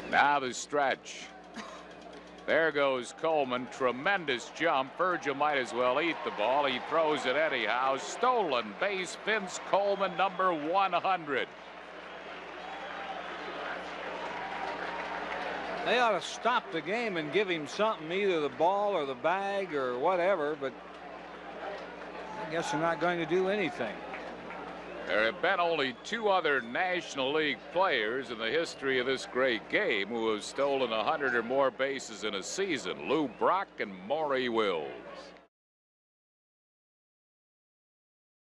Now the stretch. There goes Coleman. Tremendous jump. Virgil might as well eat the ball. He throws it anyhow. Stolen base. Vince Coleman, number 100. They ought to stop the game and give him something, either the ball or the bag or whatever, but I guess they're not going to do anything. There have been only 2 other National League players in the history of this great game who have stolen 100 or more bases in a season: Lou Brock and Maury Wills.